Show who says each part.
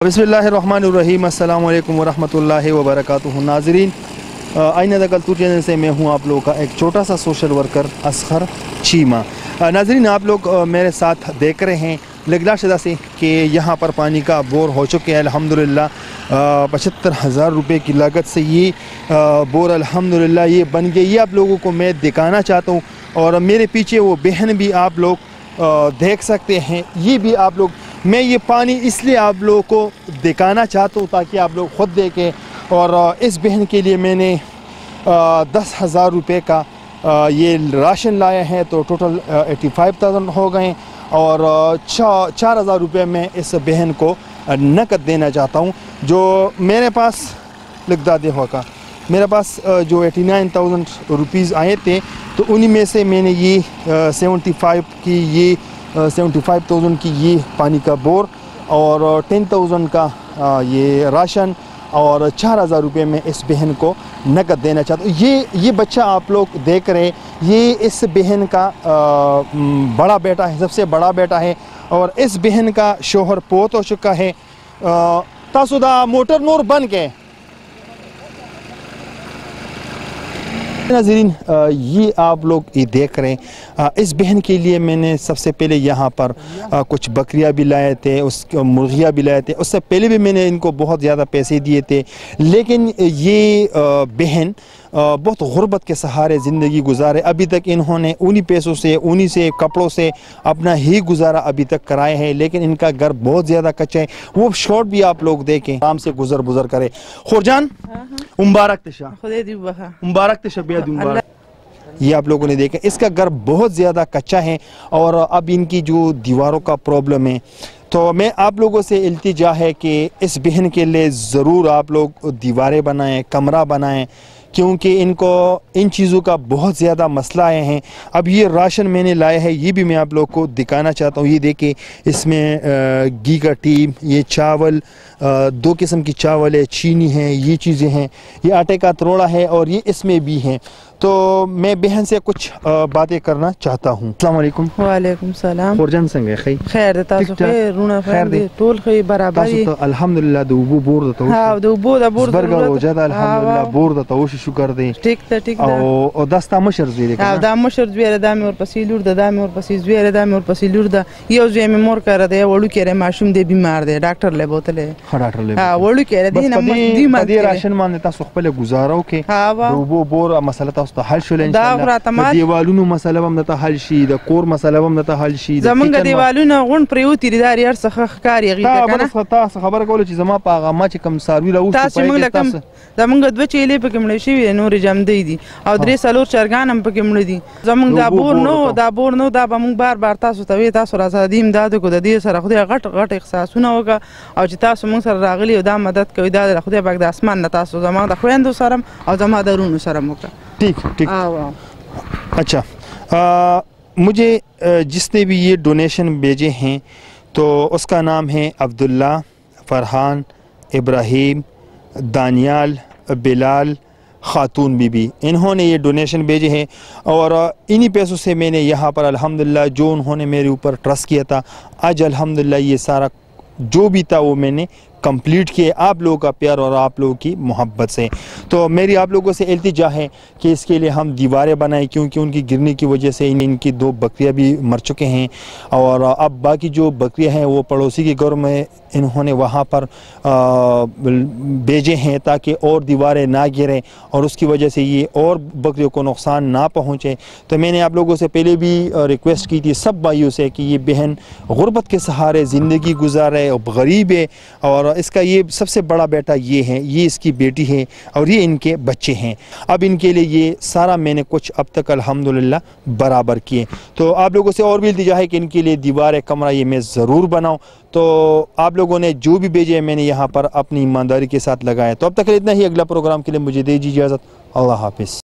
Speaker 1: बिस्मिल्लाहिर्रहमानिर्रहीम, अस्सलाम वालेकुम वरहमतुल्लाहि वबरकातुहू। नाज़रीन, आईना द कल्चर चैनल से मैं हूं आप लोगों का एक छोटा सा सोशल वर्कर असगर चीमा। नाज़रीन, आप लोग मेरे साथ देख रहे हैं लगला शदा से कि यहाँ पर पानी का बोर हो चुके हैं अल्हम्दुलिल्लाह। 75,000 रुपये की लागत से ये बोर अल्हम्दुलिल्लाह ये बन गए। ये आप लोगों को मैं दिखाना चाहता हूँ और मेरे पीछे वो बहन भी आप लोग देख सकते हैं। ये भी आप लोग, मैं ये पानी इसलिए आप लोगों को दिखाना चाहता हूँ ताकि आप लोग ख़ुद देखें। और इस बहन के लिए मैंने 10,000 रुपये का ये राशन लाया है, तो टोटल 85,000 हो गए। और 4,000 रुपये मैं इस बहन को नकद देना चाहता हूँ। जो मेरे पास लगदा दे होगा, मेरे पास जो 89,000 रुपीज़ आए थे, तो उन्हीं में से मैंने ये 75,000 की ये पानी का बोर और 10,000 का ये राशन और 4,000 रुपये में इस बहन को नकद देना चाहता हूँ। ये बच्चा आप लोग देख रहे हैं, ये इस बहन का बड़ा बेटा है, सबसे बड़ा बेटा है। और इस बहन का शोहर पोत हो चुका है। तासुदा मोटर नूर बन के नाज़रीन, ये आप लोग ये देख रहे हैं। इस बहन के लिए मैंने सबसे पहले यहाँ पर कुछ बकरियाँ भी लाए थे, उस मुर्गियाँ भी लाए थे। उससे पहले भी मैंने इनको बहुत ज़्यादा पैसे दिए थे, लेकिन ये बहन बहुत गुर्बत के सहारे ज़िंदगी गुजारे। अभी तक इन्होंने उन्हीं पैसों से, उन्हीं से कपड़ों से अपना ही गुजारा अभी तक कराए हैं। लेकिन इनका घर बहुत ज़्यादा कच्चा है। वो शॉर्ट भी आप लोग देखें, आराम से गुजर करे। खुरजान मुबारक तशा, मुबारक तशा। ये आप लोगों ने देखा, इसका घर बहुत ज़्यादा कच्चा है और अब इनकी जो दीवारों का प्रॉब्लम है। तो मैं आप लोगों से इल्तिजा है कि इस बहन के लिए ज़रूर आप लोग दीवारें बनाएं, कमरा बनाएं, क्योंकि इनको इन चीज़ों का बहुत ज़्यादा मसला आए हैं। अब ये राशन मैंने लाया है, ये भी मैं आप लोग को दिखाना चाहता हूँ। ये देखिए, इसमें घी का टीम, ये चावल, 2 किस्म की चावल है, चीनी है, ये चीज़ें हैं, ये आटे का तरोड़ा है और ये इसमें भी हैं। तो मैं बहन से कुछ बातें करना चाहता हूँ। अस्सलाम वालेकुम।
Speaker 2: वालेकुम सलाम।
Speaker 1: खुरजान संगे खै
Speaker 2: खैर तासु खैर रुना खैर दे टोल खै बराबर
Speaker 1: तासु तो अल्हम्दुलिल्लाह दो बोर दतो।
Speaker 2: हां दो बोर
Speaker 1: बरगा हो जाता अल्हम्दुलिल्लाह बोर दतो शुक्र दे।
Speaker 2: ठीक दा
Speaker 1: او داستا مشر زیره کنه
Speaker 2: دا مشر زیره دا مې ورپسې لور دا مې ورپسې زیره دا مې ورپسې لور دا یو ځای مې مور کړه دی وړو کېره ماشوم دی بیمار دی ډاکټر له بوتله
Speaker 1: ها ډاکټر له
Speaker 2: ها وړو کېره دی نه دی ما
Speaker 1: دی راشن باندې تاسو خپل گزارو کې د بور مسله تاسو ته حل شول ان شاء الله. د دیوالونو مسله هم ته حل شي، د کور مسله هم ته حل شي.
Speaker 2: زمونږ دیوالونه غون پریوتی دار یار څخه ښکاری غی کنه.
Speaker 1: تاسو خبر کول چې زما په هغه ما چې کم ساروی راو
Speaker 2: تاسو موږ لکم زمونږ دوه چيلې په کوم شي نور جام دی او درې سالور چرګان هم پکې مړ دي. زمونږ دا بور نو دا به موږ بار تاسو ته وي، تاسو راځه امداد کو د دې سره خدای غټ احساسونه وکړه او چې تاسو موږ سره راغلي او دا مدد کوي، دا خدای پاک د اسمان نه تاسو زما د خويندو سره او زما د رونو سره وکړه. ٹھیک
Speaker 1: اچھا. مجھے جس نے بھی یہ ڈونیشن بھیجے ہیں تو اس کا نام ہے عبداللہ، فرحان، ابراہیم، دانیال، بلال، خاتون بی بی. انہوں نے یہ ڈونیشن بھیجے ہیں اور انہی پیسوں سے میں نے یہاں پر الحمدللہ جو انہوں نے میرے اوپر ٹرسٹ کیا تھا، آج الحمدللہ یہ سارا جو بھی تھا وہ میں نے کمپلیٹ کیے آپ لوگوں کا پیار اور آپ لوگوں کی محبت سے. تو میری آپ لوگوں سے التجا ہے کہ اس کے لیے ہم دیواریں بنائیں، کیونکہ ان کی گرنے کی وجہ سے ان کی 2 بکریاں بھی مر چکے ہیں اور اب باقی جو بکریاں ہیں وہ پڑوسی کے گھر میں انہوں نے وہاں پر بھیجے ہیں تاکہ اور دیواریں نہ گریں اور اس کی وجہ سے یہ اور بکریوں کو نقصان نہ پہنچے. تو میں نے آپ لوگوں سے پہلے بھی ریکویسٹ کی تھی سب بھائیوں سے کہ یہ بہن غربت کے سہارے زندگی گزارے اور غریب ہے اور اس کا یہ سب سے بڑا بیٹا یہ ہے، یہ اس کی بیٹی ہے اور یہ ان کے بچے ہیں. اب ان کے لیے یہ سارا میں نے کچھ اب تک الحمدللہ برابر کیے. تو آپ لوگوں سے اور بھی التجا ہے کہ ان کے لیے دیوار کمرہ یہ میں ضرور بناؤں. تو آپ لوگوں نے جو بھی بھیجے میں نے یہاں پر اپنی ایمانداری کے ساتھ لگایا. تو اب تک اتنا ہی. اگلا پروگرام کے لیے مجھے دے دیجیے اجازت. اللہ حافظ.